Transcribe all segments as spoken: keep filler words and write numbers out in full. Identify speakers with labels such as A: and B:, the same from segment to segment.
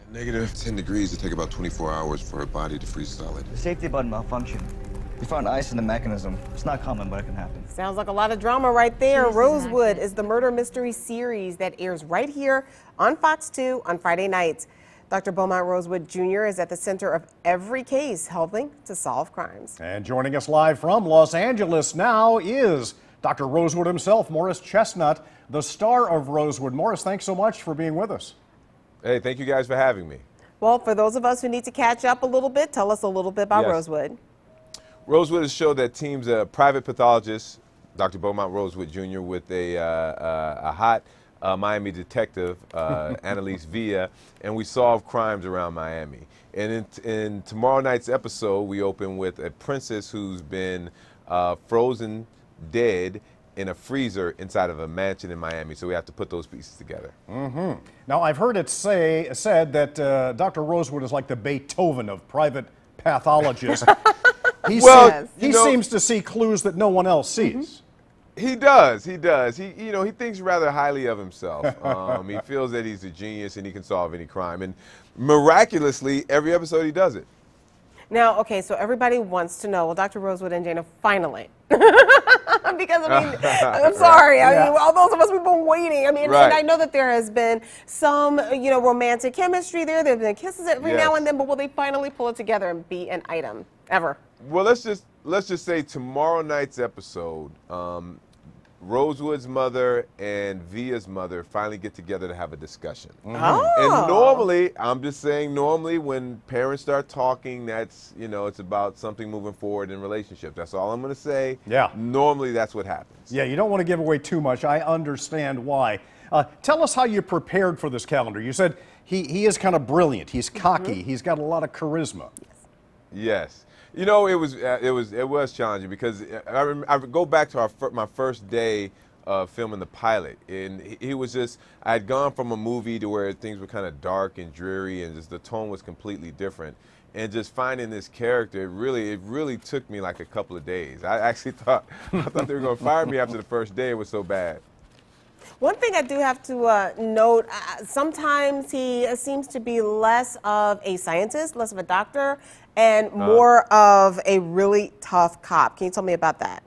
A: Negative ten degrees. It take about twenty-four hours for a body to freeze solid.
B: The safety button malfunctioned. We found ice in the mechanism. It's not common, but it can happen.
C: Sounds like a lot of drama right there. Rosewood is the murder mystery series that airs right here on Fox two on Friday nights. Doctor Beaumont Rosewood Junior is at the center of every case, helping to solve crimes.
D: And joining us live from Los Angeles now is Doctor Rosewood himself, Morris Chestnut, the star of Rosewood. Morris, thanks so much for being with us.
E: Hey, thank you guys for having me.
C: Well, for those of us who need to catch up a little bit, tell us a little bit about
E: Yes.
C: Rosewood.
E: Rosewood is a show that teams a private pathologist, Doctor Beaumont Rosewood Junior, with a, uh, uh, a hot uh, Miami detective, uh, Annalise Villa, and we solve crimes around Miami. And in, in tomorrow night's episode, we open with a princess who's been uh, frozen dead in a freezer inside of a mansion in Miami. So we have to put those pieces together.
D: Mm-hmm. Now, I've heard it say said that uh, Doctor Rosewood is like the Beethoven of private pathologists. He,
E: Well,
D: se- he
E: you know-
D: seems to see clues that no one else sees.
E: He does. He does. He, you know, he thinks rather highly of himself. Um, he feels that he's a genius and he can solve any crime. And miraculously, every episode he does it.
C: Now, okay, so everybody wants to know, well, Doctor Rosewood and Jana, finally. Because, I mean, I'm sorry. I
D: Yeah.
C: mean, all those of us, we've been waiting. I mean,
E: Right.
C: and I know that there has been some, you know, romantic chemistry there. There have been kisses every
E: Yes.
C: now and then, but will they finally pull it together and be an item ever?
E: Well, let's just let's just say tomorrow night's episode, um, Rosewood's mother and Via's mother finally get together to have a discussion.
C: Oh.
E: And normally, I'm just saying, normally when parents start talking, that's, you know, it's about something moving forward in relationships. That's all I'm going to say.
D: Yeah.
E: Normally, that's what happens.
D: Yeah, you don't want to give away too much. I understand why. Uh, tell us how you prepared for this calendar. You said he, he is kind of brilliant. He's cocky.
C: Mm-hmm.
D: He's got a lot of charisma.
E: Yes. You know, it was uh, it was it was challenging because I, rem I go back to our fir my first day of filming the pilot, and he, he was just I had gone from a movie to where things were kind of dark and dreary, and just the tone was completely different. And just finding this character, it really it really took me like a couple of days. I actually thought I thought they were going to fire me after the first day. It was so bad.
C: One thing I do have to uh, note, uh, sometimes he uh, seems to be less of a scientist, less of a doctor, and more of a really tough cop. Can you tell me about that?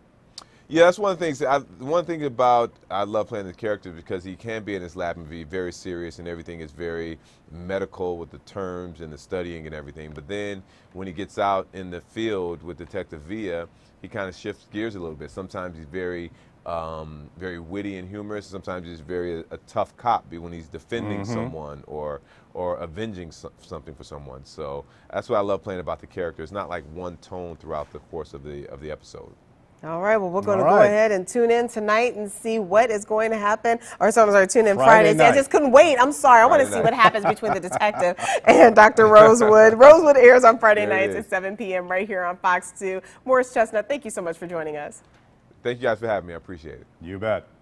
E: Yeah, that's one of the things. I, one thing about I love playing the character because he can be in his lab and be very serious, and everything is very medical with the terms and the studying and everything. But then when he gets out in the field with Detective Villa, he kind of shifts gears a little bit. Sometimes he's very Um, very witty and humorous. Sometimes he's very a, a tough cop when he's defending
D: Mm-hmm.
E: someone or or avenging so, something for someone. So that's what I love playing about the character. It's not like one tone throughout the course of the of the episode.
C: All right, well, we're going to
D: All
C: go
D: right.
C: ahead and tune in tonight and see what is going to happen. Or, so, I'm sorry, tune in
D: Friday
C: Fridays. I
D: night.
C: just couldn't wait. I'm sorry. I want to
E: Friday
C: see
E: night.
C: what happens between the detective and Doctor Rosewood. Rosewood airs on Friday
E: There it
C: nights
E: is.
C: at seven p m right here on Fox two. Morris Chestnut, thank you so much for joining us.
E: Thank you guys for having me. I appreciate it.
D: You bet.